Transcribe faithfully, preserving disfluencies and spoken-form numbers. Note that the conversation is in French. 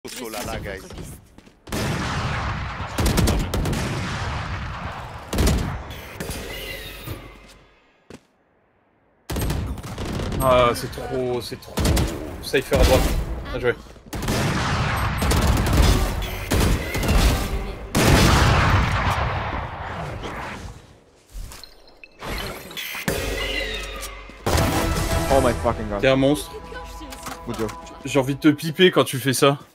So là là, guys. Ah, c'est trop, c'est trop. Cypher à droite. Bien joué. Oh my fucking god. T'es un monstre. Good job. J'ai envie de te piper quand tu fais ça.